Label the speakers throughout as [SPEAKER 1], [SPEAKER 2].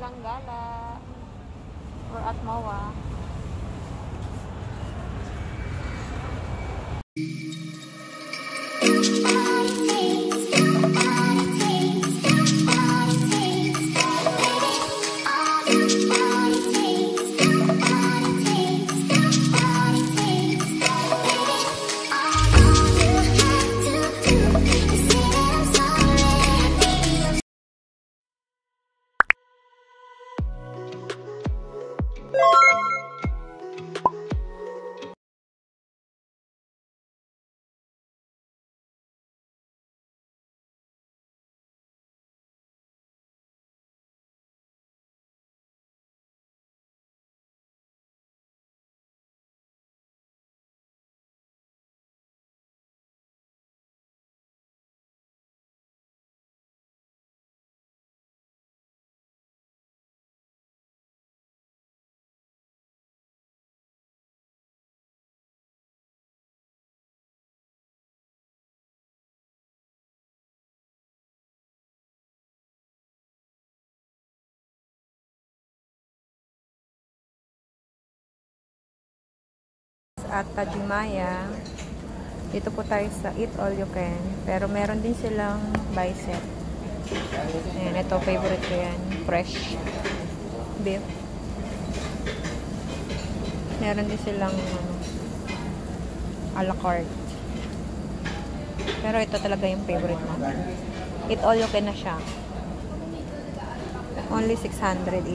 [SPEAKER 1] Walang gala. We're at MOA. At TAJIMAYA. Dito po tayo sa Eat All You Can. Pero meron din silang bicep. Ayan, ito favorite ko yan. Fresh beef. Meron din silang a la carte. Pero ito talaga yung favorite mo. Eat All You Can na siya. Only 685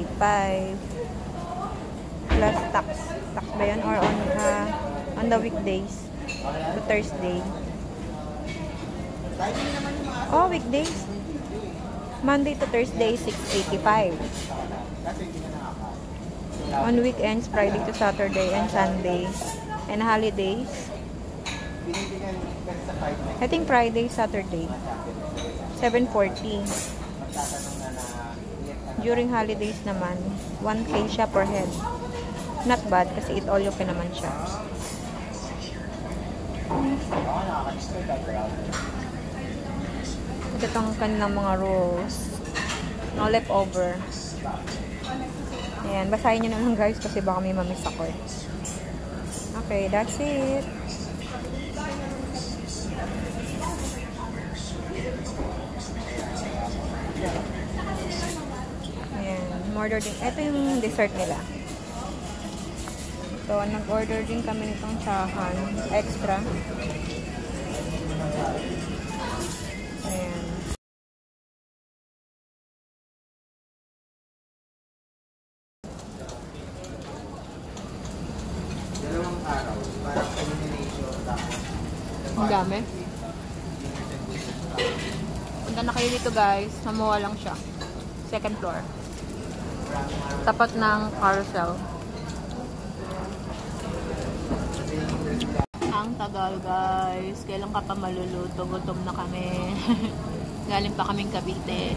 [SPEAKER 1] plus tax. Tax ba yan? Or on the weekdays to Thursday. Oh, weekdays. Monday to Thursday, 685. On weekends, Friday to Saturday and Sunday. And holidays. I think Friday, Saturday. 740. During holidays naman, 1K siya per head. Not bad kasi Eat All You Can naman siya. Ito itong kanilang mga rolls. No leftover. Ayan, basahin nyo na lang guys kasi baka may mamiss ako eh. Okay, that's it. Ayan, order din. Ito yung dessert nila. So, nag-order din kami nitong chahan. Extra. Ayan.
[SPEAKER 2] Dalawang araw. Parang combination tapos.
[SPEAKER 1] Ang dami. Punta na kayo dito guys. Sa MOA lang siya. Second floor. Tapat ng carousel. Ang tagal guys. Kailan ka pa maluluto? Gutom na kami. Galing pa kaming Cavite.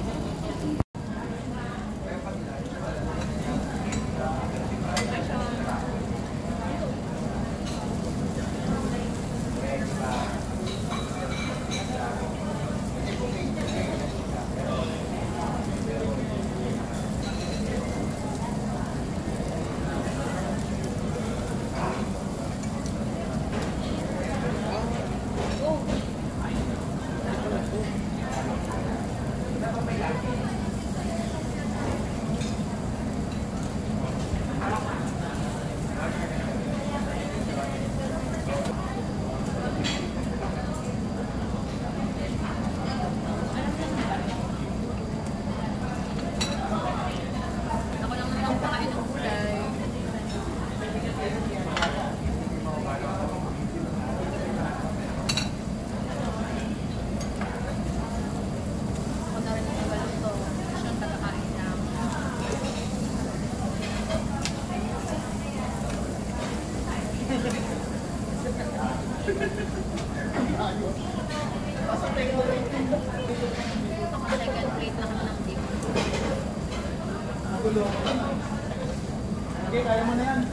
[SPEAKER 2] Okay, kaya mo na yan.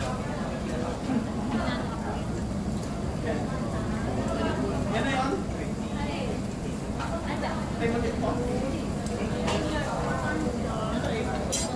[SPEAKER 2] Yan na yun. Ay, mag-ito.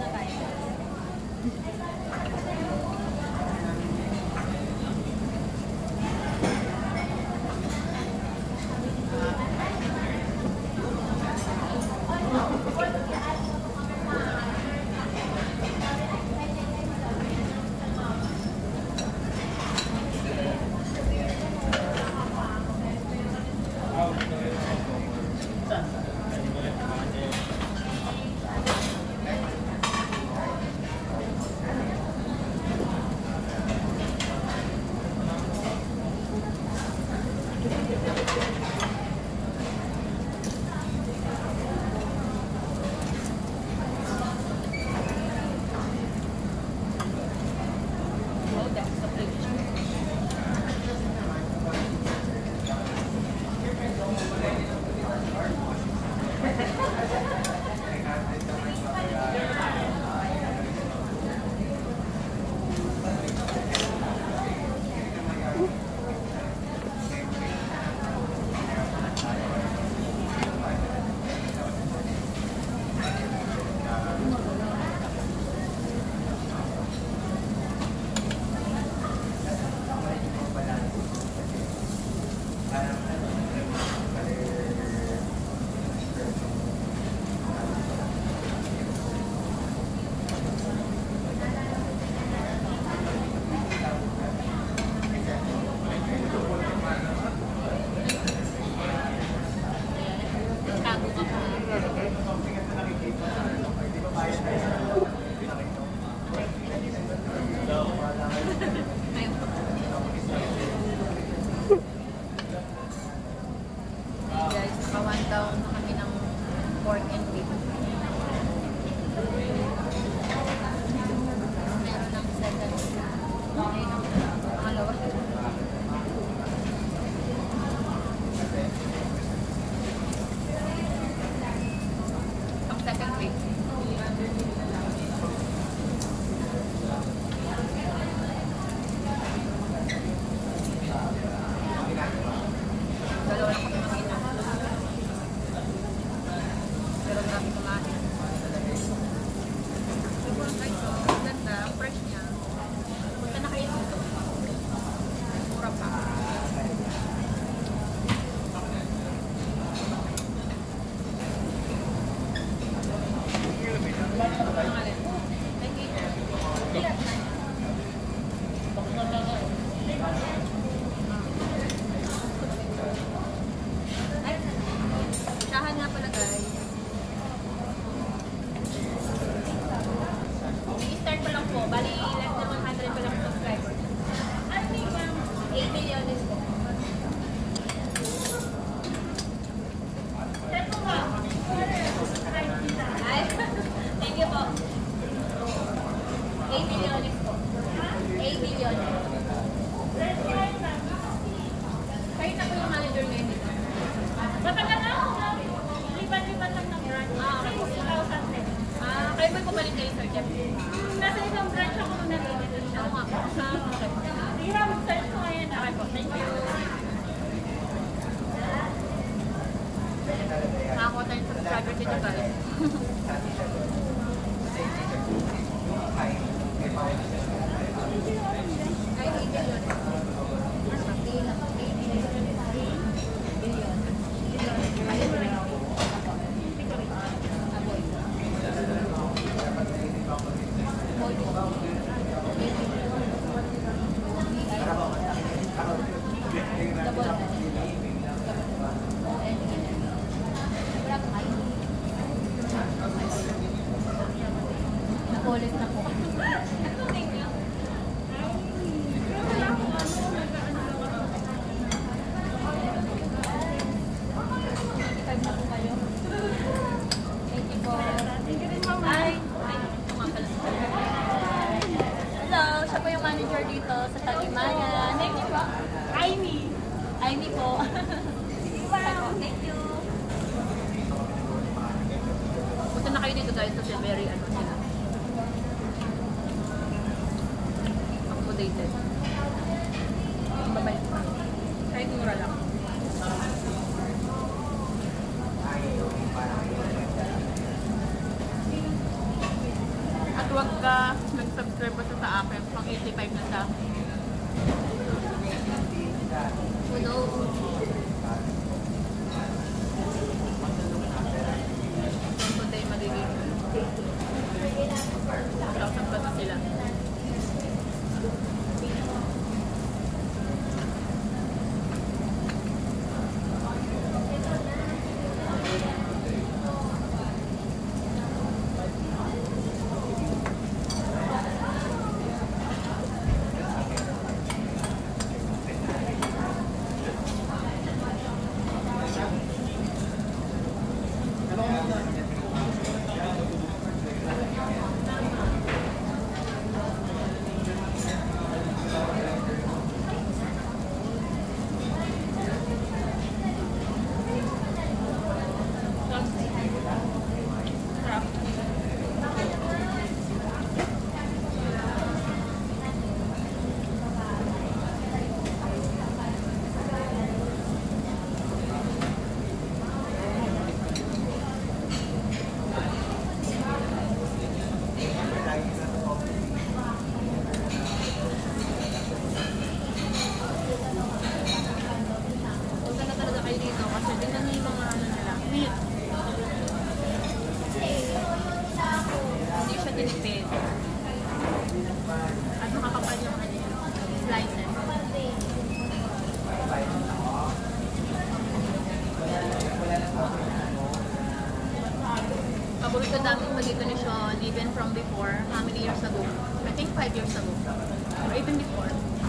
[SPEAKER 3] Bali, less than 100 pa lang subscribers. 8 million is po. Ay, thank you po. 8 million is po. 8 million. Kayo na po yung manager ngayon dito. Matagal na ako. Lipat-lipat lang ng branch. Okay. 2010. Kayo ba pumalit kayo, Sir Jeff? Nasa isang branch ako nung nandito siya. Oo nga po. Okay. Sige, mag-search ko ngayon. Okay po. Thank you. Nakakuha tayong subscriber dito, guys. Ay, 8 million. Nakulit na po. Hello, siya po yung manager dito sa Tajimaya. Name niyo po? Amy. Amy po. Wow, thank you. Punta na kayo dito guys kasi very ano sila. Accommodated. Babay. Kahit mura lang. At huwag ka nag-subscribe basta sa akin. Pang 85 na siya. Who knows? Today magiging 1,000 pa na sila. At makakapal yung slices. Paborito namin mag-decoration even from before. How many years ago? I think 5 years ago. Or even before.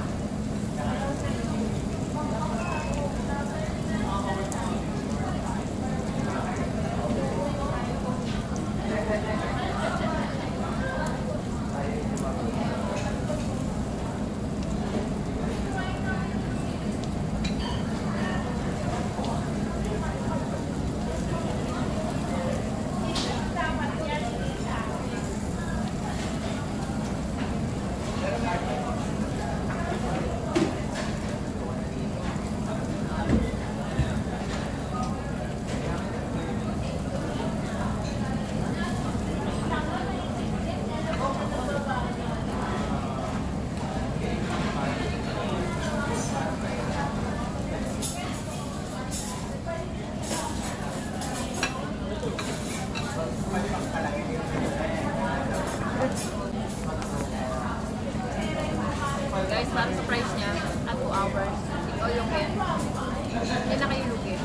[SPEAKER 3] Guys, para sa price niya, at 2 hours, ito yung pen. Hindi na kayo lugi.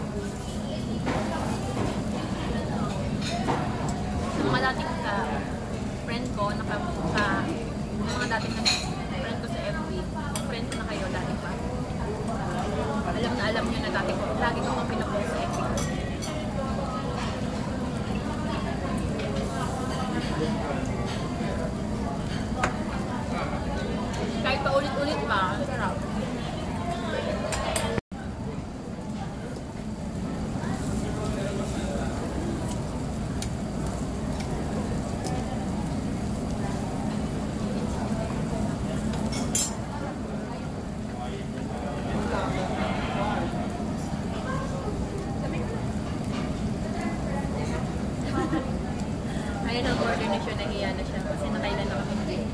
[SPEAKER 3] Sa mga dating ko, sa mga dating friend ko sa FB, friend ko na kayo dati pa. Alam nyo na dati ko, lagi ko kong pinapost sa FB. Kahit pa ulit-ulit pa, ang sarap. Ayun ang order na siya, nahiya na siya kasi nakailan na kami hindi.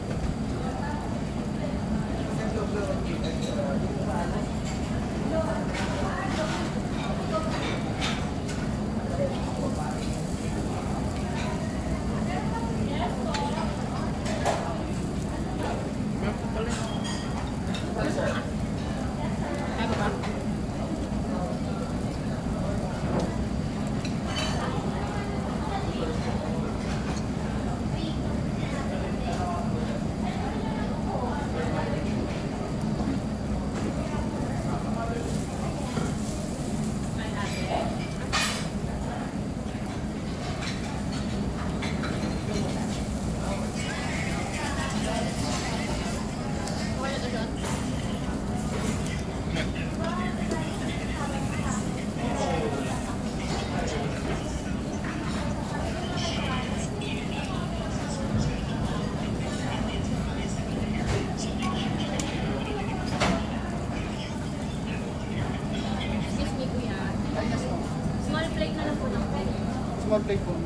[SPEAKER 2] Small plate po.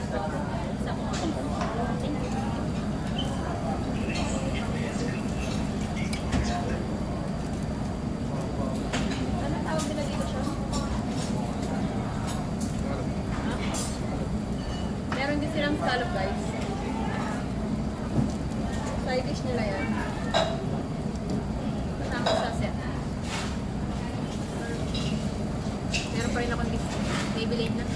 [SPEAKER 3] Meron din silang scallop, guys. Side dish nila yan. Kasama sa set. Meron pa rin akong Maybelline na.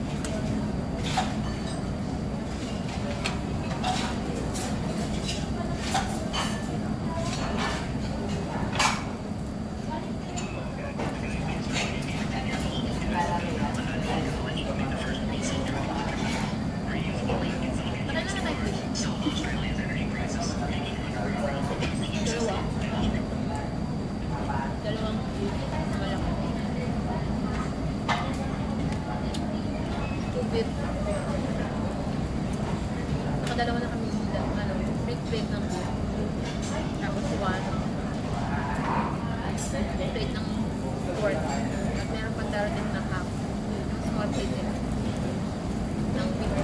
[SPEAKER 3] Dalawang malaki. Tubig. Nakadalawa na kami plate ng tapos one plate ng pork at meron pang darating na half small plate nila ng beef.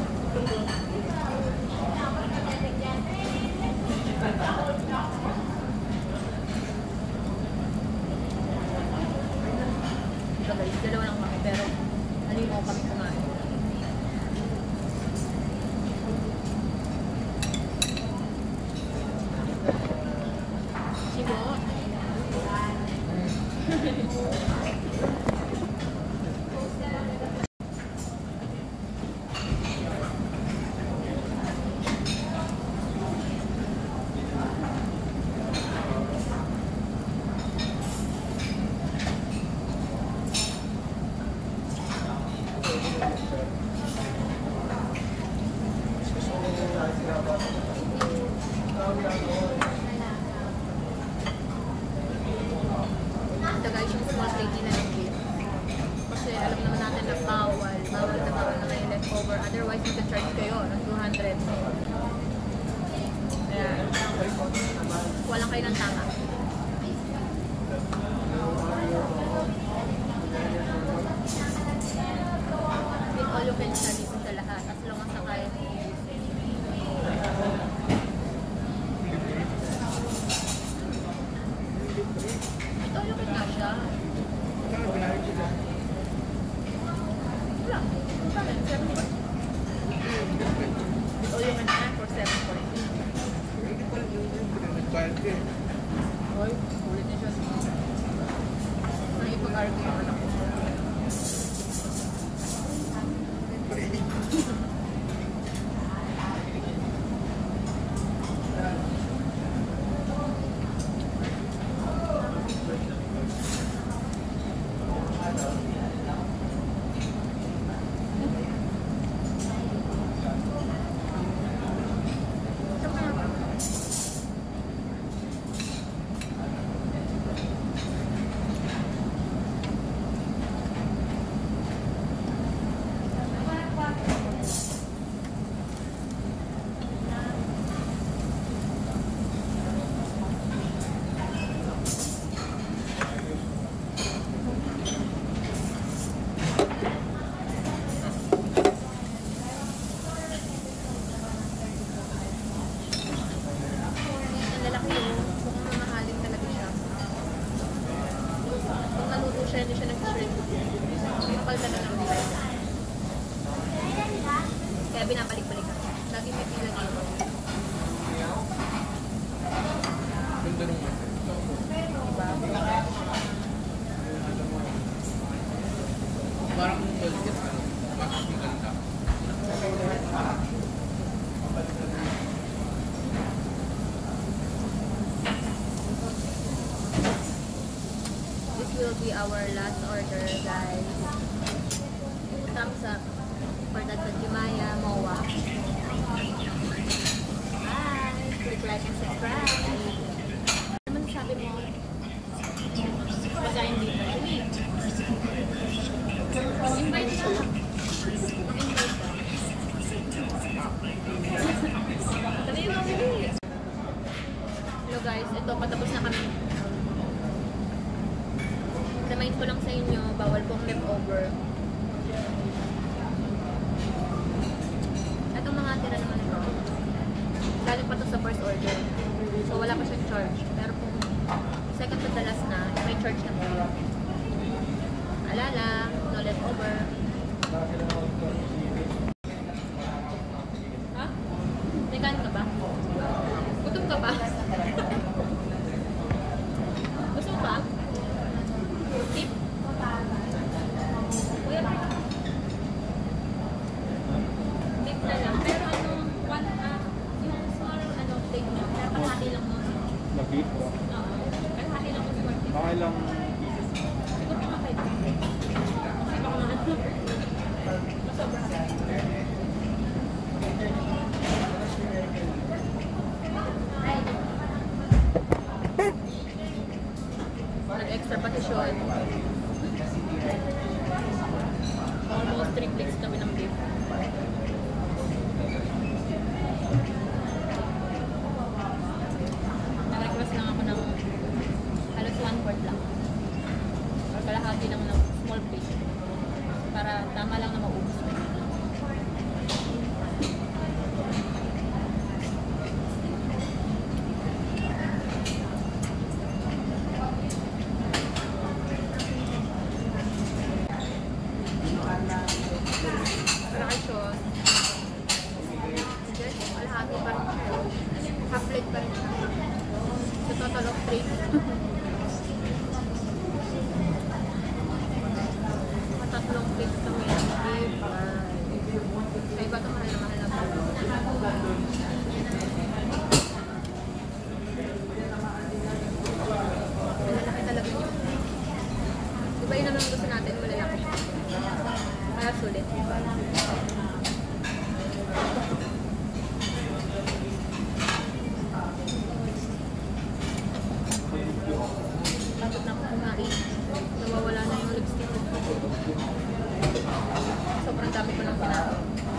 [SPEAKER 3] Diba guys, dalawa lang kami pero halino kami kumain. Sibo. Ito guys, yung small plate nila ng beef. Kasi alam naman natin na bawal na kayo leftover. Otherwise, ito-charge kayo ng 200. Kaya, walang kayo ng tama. With all you can study sa lahat. As long as kaya ito yung nga siya. Wala. Bakit? 7 points. Ito yung nga for 7 points.
[SPEAKER 2] Hindi pa lang yung pinag-nagbayad ka eh.
[SPEAKER 3] Kaya binabalik-balik ako. Lagi may pinagay ko.
[SPEAKER 2] Ganda nung parang maliit ka. Mas maganda.
[SPEAKER 3] This will be our last order, guys. Thumbs up for the Tajimaya MOA. Bye! Click like and subscribe. Ano man sabi mo? Pagkain dito. Invite ka lang. Invite ka. Sabi mo, bilis. Hello guys, ito patapos na kami. Remind ko lang sa inyo, bawal pong leftover. Itong mga tira naman ito. Galing pa ito sa first order. So wala pa siyang charge. Pero kung second to the last na, may charge na po. Alala, no leftover. Ha? May kain ka ba? Gutom ka ba? Gusto mo ba? Tip? Kuya ba? Tip na lang. Pero ano, yung small plate nyo, kalahati lang mo.
[SPEAKER 2] Nag-beef?
[SPEAKER 3] Oo. Kalahati lang mo small plate.
[SPEAKER 2] Baka ilang
[SPEAKER 3] Siguro mga 5. Kasi baka mga masobra. Nag-extra patisyon. Almost 3 plates kami ng beef. Nag-request lang ako ng halos 1/4 lang. Or kalahati lang ng small plate. Para tama lang na maubos. Rakasyon. Yes, kalahati pa rin siya. Half plate pa rin siya. So total of 3. Tatlong plates kami ng beef. Sa iba ito mahal na mahal na po. Malalaki talaga yun. Diba yun naman gusto natin, malalaki. Kaya sulit. Tapos na ako kumain. Nawawala na yung lipstick ko. Sobrang dami ko ng pinato.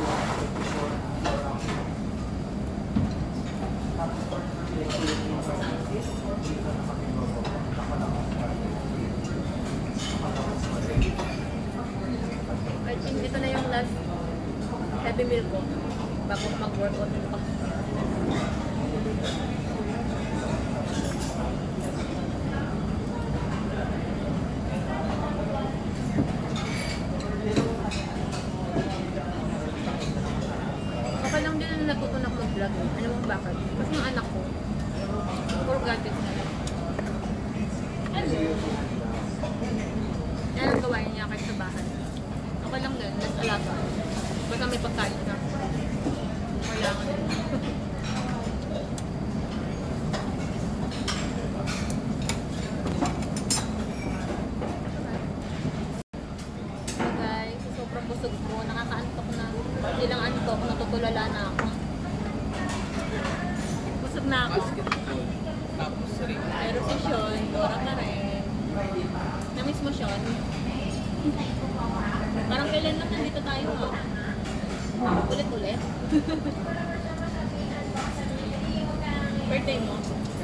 [SPEAKER 3] I think ito na yung last heavy meal ko bago mag-workout pa. Okay lang din na natutunan mag-vlog. Ano mo bakit? Kasi yung anak ko, puro gadgets na lang. Ano? Yan ang gawain niya kahit sa bahay. Okay lang din, mas alaga. Basta may pagkain na. Kailangan din. So guys, sobrang busog ko. Nakakaantok na. Hindi lang antok, natutulala na ako. Busog na ako.
[SPEAKER 2] basketball. Tapos ring.
[SPEAKER 3] Pero si Sean, Dora ka rin. Namiss mo Sean? Parang kailan lang nandito tayo ha? Ulit-ulit. Birthday mo?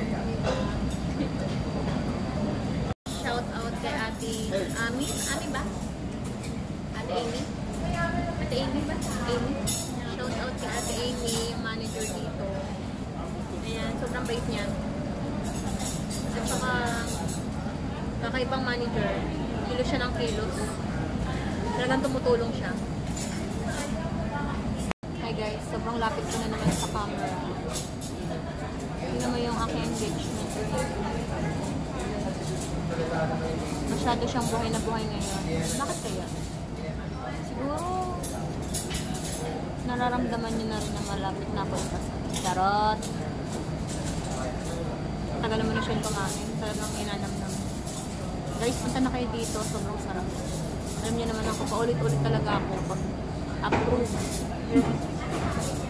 [SPEAKER 3] Shout out kay Ate Ami. Ami ba? Ate Amy? Ate Amy ba? Amy? Shout out kay Ate Amy, yung manager dito. Ayan, sobrang bait niya. At saka, kakaibang manager. Kilos siya ng kilos. Talagang tumutulong siya. Hi
[SPEAKER 1] guys, sobrang lapit ko na naman sa camera. Tingnan mo yung aking engagement ring. Masyado siyang buhay na buhay ngayon. Bakit kaya? Siguro, nararamdaman niyo na rin na malapit na ako ipasal. Charot! Tagal naman na siya kumain. Talagang inanamnam. Guys, punta na kayo dito. Sobrang sarap. Alam niyo naman ako, paulit-ulit talaga ako pag approve.